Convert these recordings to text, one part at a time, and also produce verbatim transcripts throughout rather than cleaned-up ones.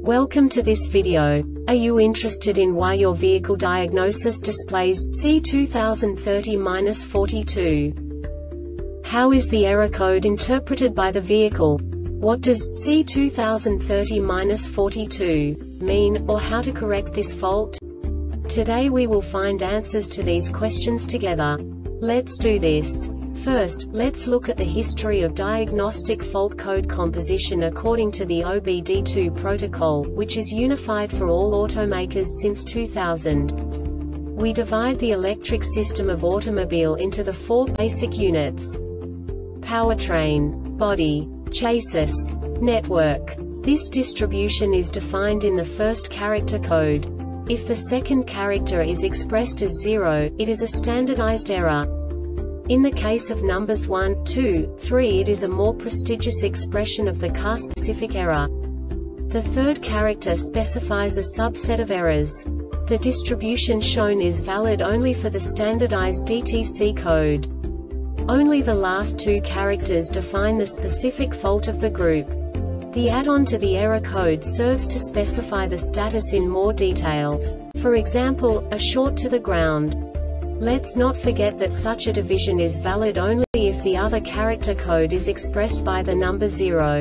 Welcome to this video. Are you interested in why your vehicle diagnosis displays C two thousand thirty dash forty-two? How is the error code interpreted by the vehicle? What does C two thousand thirty dash forty-two mean, or how to correct this fault? Today we will find answers to these questions together. Let's do this. First, let's look at the history of diagnostic fault code composition according to the O B D two protocol, which is unified for all automakers since two thousand. We divide the electric system of automobile into the four basic units: powertrain, body, chassis, network. This distribution is defined in the first character code. If the second character is expressed as zero, it is a standardized error. In the case of numbers one, two, three, it is a more prestigious expression of the car-specific error. The third character specifies a subset of errors. The distribution shown is valid only for the standardized D T C code. Only the last two characters define the specific fault of the group. The add-on to the error code serves to specify the status in more detail. For example, a short to the ground. Let's not forget that such a division is valid only if the other character code is expressed by the number zero.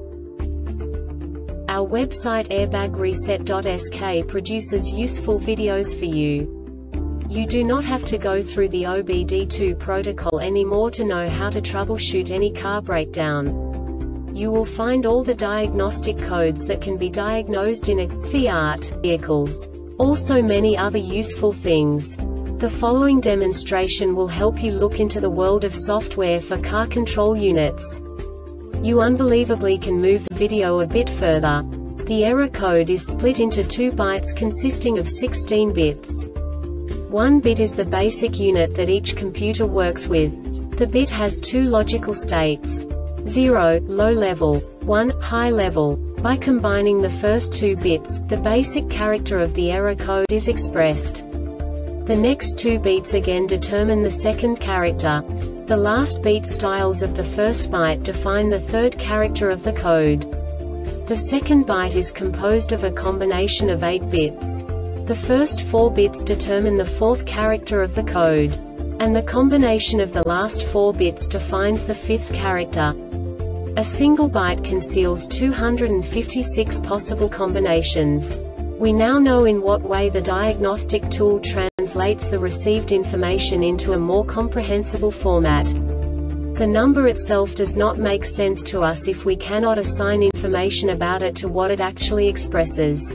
Our website airbag reset dot S K produces useful videos for you. You do not have to go through the O B D two protocol anymore to know how to troubleshoot any car breakdown. You will find all the diagnostic codes that can be diagnosed in a Fiat vehicles. Also many other useful things. The following demonstration will help you look into the world of software for car control units. You unbelievably can move the video a bit further. The error code is split into two bytes consisting of sixteen bits. One bit is the basic unit that each computer works with. The bit has two logical states: zero, low level, one, high level. By combining the first two bits, the basic character of the error code is expressed. The next two beats again determine the second character. The last beat styles of the first byte define the third character of the code. The second byte is composed of a combination of eight bits. The first four bits determine the fourth character of the code. And the combination of the last four bits defines the fifth character. A single byte conceals two hundred fifty-six possible combinations. We now know in what way the diagnostic tool translates the received information into a more comprehensible format. The number itself does not make sense to us if we cannot assign information about it to what it actually expresses.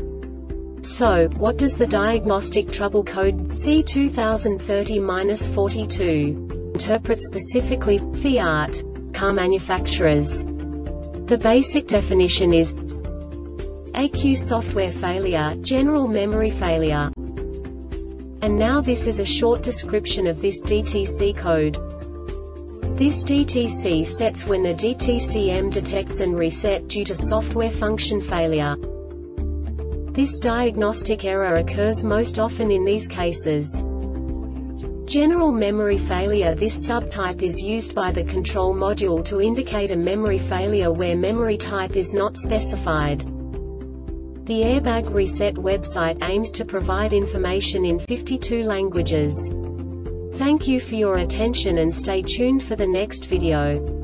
So, what does the diagnostic trouble code C two thousand thirty dash forty-two interpret specifically for Fiat car manufacturers? The basic definition is A Q software failure, general memory failure. And now this is a short description of this D T C code. This D T C sets when the D T C M detects and reset due to software function failure. This diagnostic error occurs most often in these cases: general memory failure. This subtype is used by the control module to indicate a memory failure where memory type is not specified. The Airbag Reset website aims to provide information in fifty-two languages. Thank you for your attention and stay tuned for the next video.